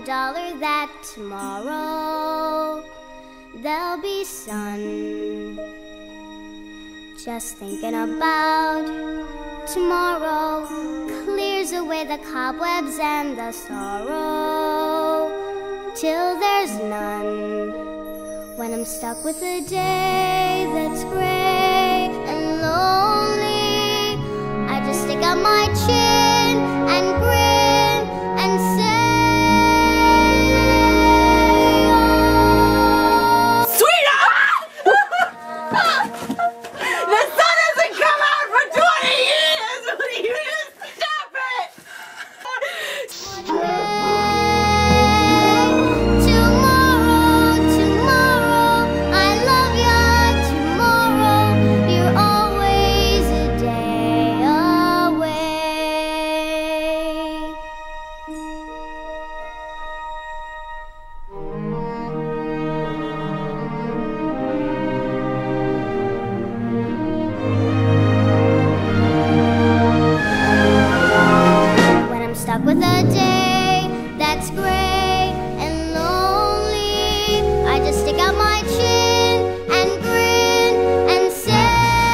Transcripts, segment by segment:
$1 that tomorrow there'll be sun. Just thinking about tomorrow clears away the cobwebs and the sorrow till there's none. When I'm stuck with a day that's gray and lonely, I just stick out my chin and grin and say, oh. Sweetheart! The sun hasn't come out for 20 years! Will you just stop it? Stuck with a day that's gray and lonely, I just stick out my chin and grin and say,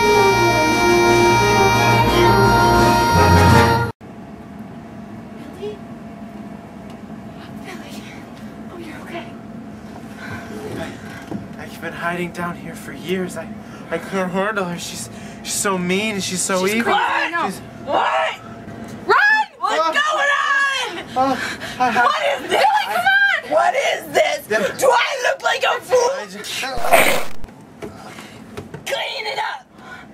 Billy? Billy? Oh, you're okay. I've been hiding down here for years. I can't handle her. She's so mean and she's so evil. What? Run! What's going on? What is this? Billy, come on! What is this? Do I look like a fool? Clean it up!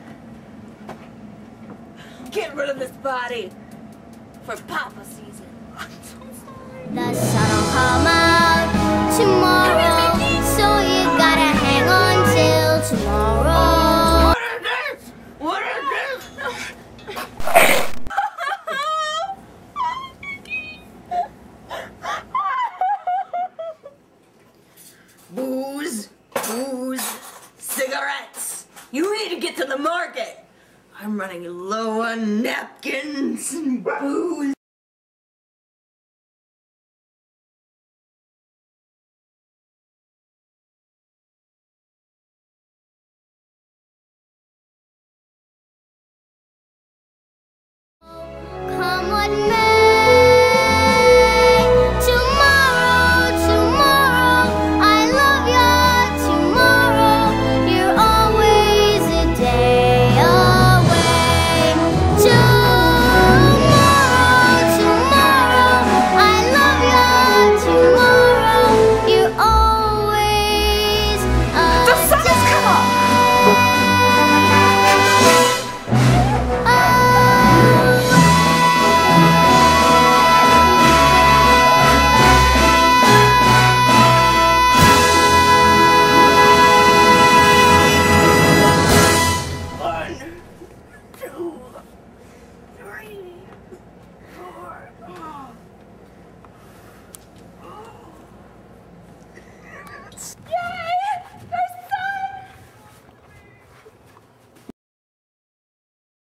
Get rid of this body for Papa season. I'm so sorry. the sun'll come out tomorrow, so you gotta hang on till tomorrow. What is this? What is this? Booze, cigarettes. You need to get to the market. I'm running low on napkins and booze.